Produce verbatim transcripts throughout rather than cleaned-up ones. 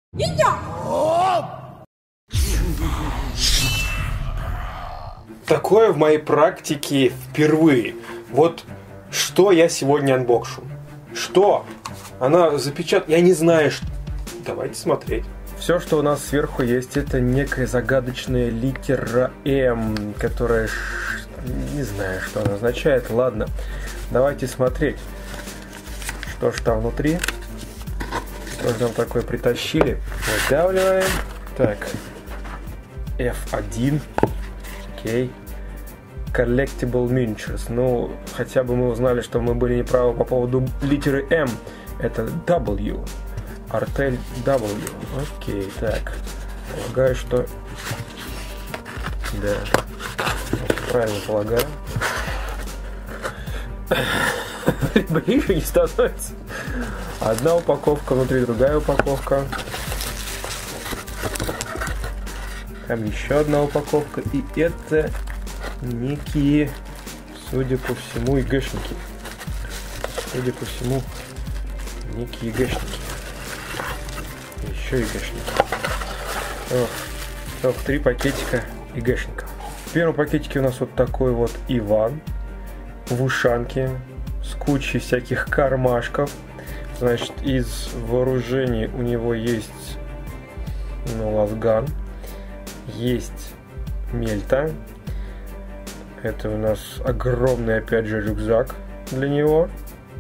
Такое в моей практике впервые. Вот что я сегодня анбокшу. Что? Она запечатана. Я не знаю, что... Давайте смотреть. Все, что у нас сверху есть, это некая загадочная литера М, которая... Не знаю, что она означает. Ладно, давайте смотреть. Что ж там внутри? Что же нам такое притащили? Выдавливаем. Так. эф один. Окей. Collectible Miniatures. Ну, хотя бы мы узнали, что мы были неправы по поводу литеры М. Это W. Артель W. Окей, так. Полагаю, что... Да. Правильно полагаю. Ближе не становится. Одна упаковка, внутри другая упаковка. Там еще одна упаковка. И это некие, судя по всему, ИГшники. Судя по всему, некие ИГшники. Еще ИГшники. Ох, ох, три пакетика ИГшников. В первом пакетике у нас вот такой вот Иван в ушанке с кучей всяких кармашков. Значит, из вооружений у него есть, ну, лазган, есть мельта. Это у нас огромный, опять же, рюкзак для него.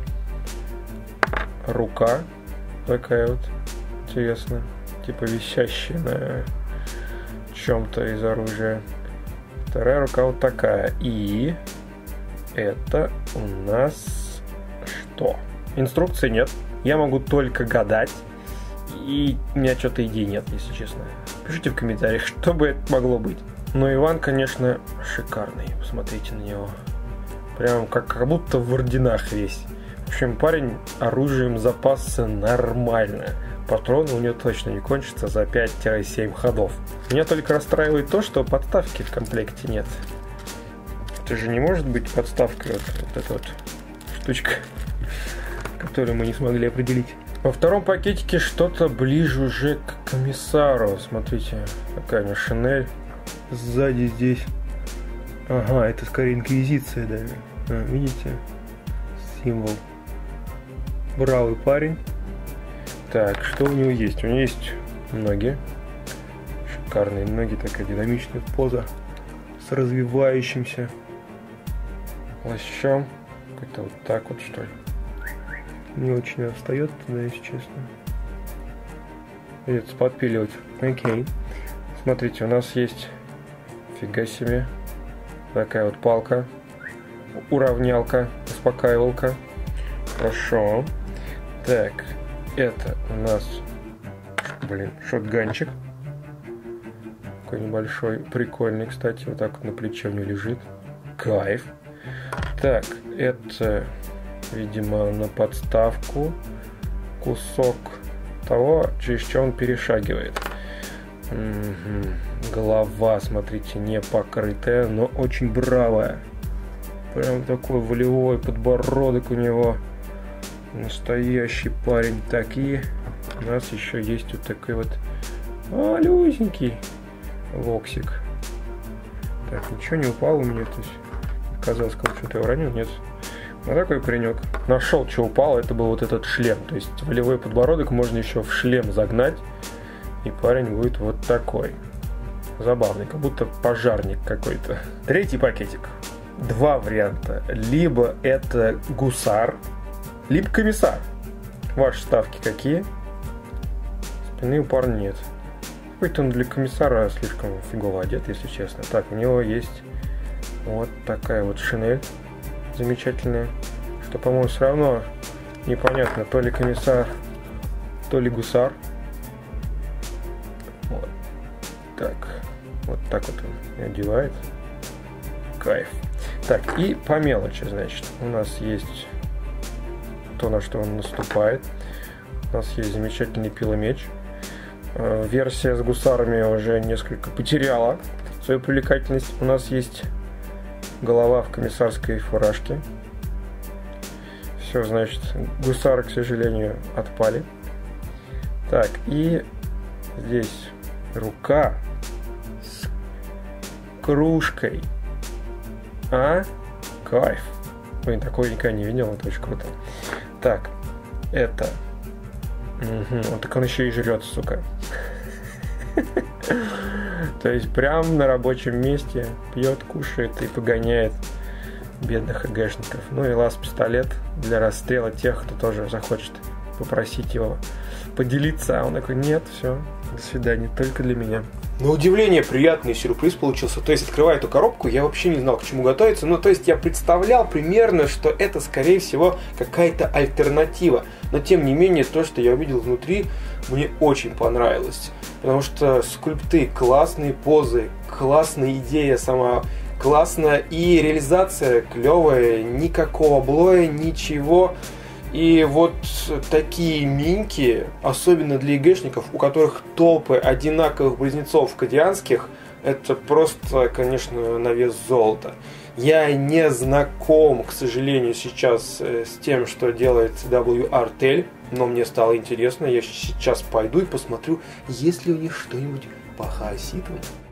Рука такая вот, интересно, типа висящая на чем-то из оружия. Вторая рука вот такая. И это у нас что? Инструкции нет. Я могу только гадать. И у меня что-то идей нет, если честно. Пишите в комментариях, что бы это могло быть. Но Иван, конечно, шикарный. Посмотрите на него. Прям как, как будто в орденах весь. В общем, парень оружием запасся нормально. Патроны у него точно не кончатся за пять-семь ходов. Меня только расстраивает то, что подставки в комплекте нет. Это же не может быть подставкой вот, вот эта вот штучка, которую мы не смогли определить. Во втором пакетике что-то ближе уже к комиссару. Смотрите, какая у него шинель. Сзади здесь. Ага, это скорее инквизиция даже. А, видите? Символ. Бравый парень. Так, что у него есть? У него есть ноги. Шикарные ноги, такая динамичная поза. С развивающимся плащом. Как-то вот так вот, что ли. Не очень остается, да, если честно. Придется подпиливать. Окей. Смотрите, у нас есть... Фига себе. Такая вот палка. Уравнялка. Успокаивалка. Хорошо. Так. Это у нас... Блин, шотганчик. Такой небольшой. Прикольный, кстати. Вот так вот на плече у него лежит. Кайф. Так. Это... Видимо, на подставку кусок того, через что он перешагивает. Угу. Голова, смотрите, не покрытая, но очень бравая. Прям такой волевой подбородок у него. Настоящий парень. Так, и у нас еще есть вот такой вот малюсенький воксик. Так, ничего не упало у меня. То есть, казалось, как что-то я уронил, нет. Вот такой паренек. Нашел, что упало, это был вот этот шлем. То есть волевой подбородок можно еще в шлем загнать, и парень будет вот такой. Забавный, как будто пожарник какой-то. Третий пакетик. Два варианта. Либо это гусар, либо комиссар. Ваши ставки какие? Спины у парня нет. Какой-то он для комиссара слишком фигово одет, если честно. Так, у него есть вот такая вот шинель. Замечательная, что, по-моему, все равно непонятно, то ли комиссар, то ли гусар. Вот так, вот так вот он одевает. Кайф. Так, и по мелочи, значит, у нас есть то, на что он наступает. У нас есть замечательный пиломеч. Версия с гусарами уже несколько потеряла свою привлекательность. У нас есть голова в комиссарской фуражке. Все, значит, гусары, к сожалению, отпали. Так, и Здесь рука с кружкой. А? Кайф. Блин, такого никогда не видел, это очень круто. Так, это... Угу. Вот так он еще и жрет, сука. То есть прям на рабочем месте пьет, кушает и погоняет бедных эгшников. Ну и лаз-пистолет для расстрела тех, кто тоже захочет попросить его поделиться. А он такой: нет, все, до свидания, только для меня. На удивление приятный сюрприз получился. То есть, открывая эту коробку, я вообще не знал, к чему готовиться. Ну, то есть, я представлял примерно, что это, скорее всего, какая-то альтернатива. Но, тем не менее, то, что я увидел внутри, мне очень понравилось. Потому что скульпты, классные позы, классная идея сама, классная и реализация клевая, никакого блоя, ничего. И вот такие миньки, особенно для ИГшников, у которых толпы одинаковых близнецов кадианских, это просто, конечно, на вес золота. Я не знаком, к сожалению, сейчас с тем, что делает дабл ю ар Tel, но мне стало интересно. Я сейчас пойду и посмотрю, есть ли у них что-нибудь по хаоситам.